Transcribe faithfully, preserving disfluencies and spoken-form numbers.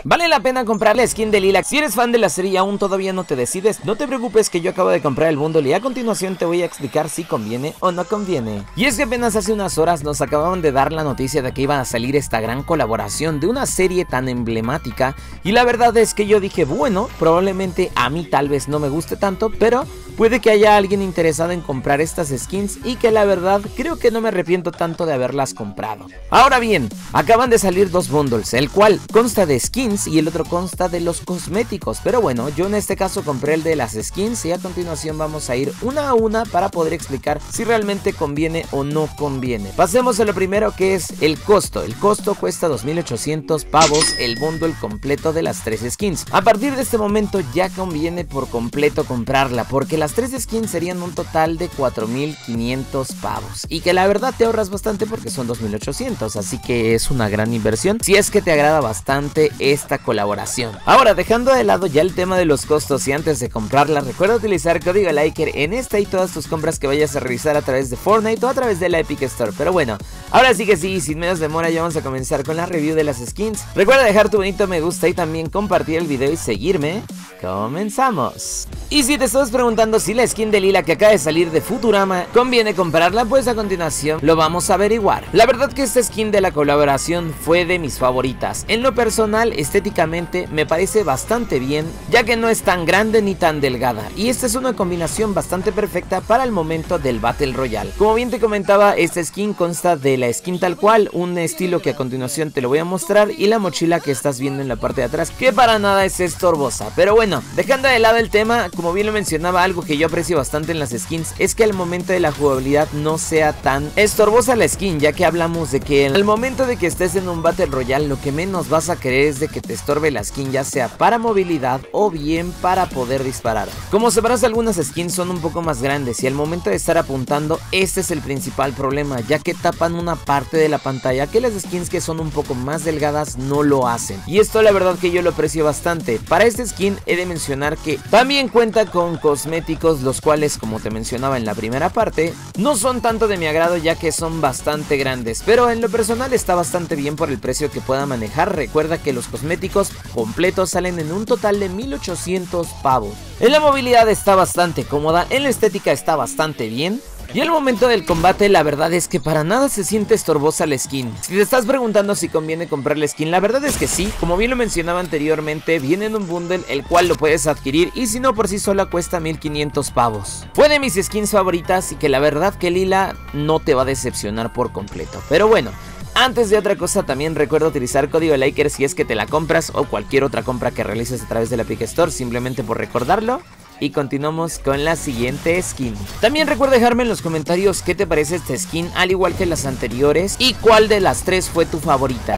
¿Vale la pena comprar la skin de Lilac? Si eres fan de la serie y aún todavía no te decides, no te preocupes que yo acabo de comprar el bundle y a continuación te voy a explicar si conviene o no conviene. Y es que apenas hace unas horas nos acababan de dar la noticia de que iba a salir esta gran colaboración de una serie tan emblemática, y la verdad es que yo dije, bueno, probablemente a mí tal vez no me guste tanto, pero puede que haya alguien interesado en comprar estas skins y que la verdad creo que no me arrepiento tanto de haberlas comprado. Ahora bien, acaban de salir dos bundles, el cual consta de skins y el otro consta de los cosméticos, pero bueno, yo en este caso compré el de las skins y a continuación vamos a ir una a una para poder explicar si realmente conviene o no conviene. Pasemos a lo primero, que es el costo. El costo cuesta dos mil ochocientos pavos el bundle completo de las tres skins. A partir de este momento ya conviene por completo comprarla, porque las tres skins serían un total de cuatro mil quinientos pavos, y que la verdad te ahorras bastante porque son dos mil ochocientos, así que es una gran inversión si es que te agrada bastante esta colaboración. Ahora, dejando de lado ya el tema de los costos y antes de comprarla, recuerda utilizar código Liker en esta y todas tus compras que vayas a realizar a través de Fortnite o a través de la Epic Store. Pero bueno, ahora sí que sí, sin menos demora ya vamos a comenzar con la review de las skins. Recuerda dejar tu bonito me gusta y también compartir el video y seguirme. Comenzamos. Y si te estás preguntando si la skin de Lila que acaba de salir de Futurama conviene comprarla, pues a continuación lo vamos a averiguar. La verdad que esta skin de la colaboración fue de mis favoritas. En lo personal, estéticamente me parece bastante bien, ya que no es tan grande ni tan delgada, y esta es una combinación bastante perfecta para el momento del Battle Royale. Como bien te comentaba, esta skin consta de la skin tal cual, un estilo que a continuación te lo voy a mostrar, y la mochila que estás viendo en la parte de atrás, que para nada es estorbosa. Pero bueno, dejando de lado el tema, como bien lo mencionaba, algo que yo aprecio bastante en las skins es que al momento de la jugabilidad no sea tan estorbosa la skin, ya que hablamos de que al momento de que estés en un Battle Royale, lo que menos vas a querer es de que te estorbe la skin, ya sea para movilidad o bien para poder disparar. Como sabrás, algunas skins son un poco más grandes y al momento de estar apuntando, este es el principal problema, ya que tapan una parte de la pantalla que las skins que son un poco más delgadas no lo hacen, y esto la verdad que yo lo aprecio bastante. Para esta skin he de mencionar que también cuenta con cosméticos, los cuales, como te mencionaba en la primera parte, no son tanto de mi agrado ya que son bastante grandes, pero en lo personal está bastante bien por el precio que pueda manejar. Recuerda que los cosméticos completos salen en un total de mil ochocientos pavos. En la movilidad está bastante cómoda, en la estética está bastante bien, y al momento del combate la verdad es que para nada se siente estorbosa la skin. Si te estás preguntando si conviene comprar la skin, la verdad es que sí. Como bien lo mencionaba anteriormente, viene en un bundle el cual lo puedes adquirir, y si no, por sí sola cuesta mil quinientos pavos. Fue de mis skins favoritas y que la verdad que Lila no te va a decepcionar por completo. Pero bueno, antes de otra cosa, también recuerda utilizar código Liker si es que te la compras o cualquier otra compra que realices a través de la Epic Store, simplemente por recordarlo. Y continuamos con la siguiente skin. También recuerda dejarme en los comentarios qué te parece esta skin, al igual que las anteriores, y cuál de las tres fue tu favorita.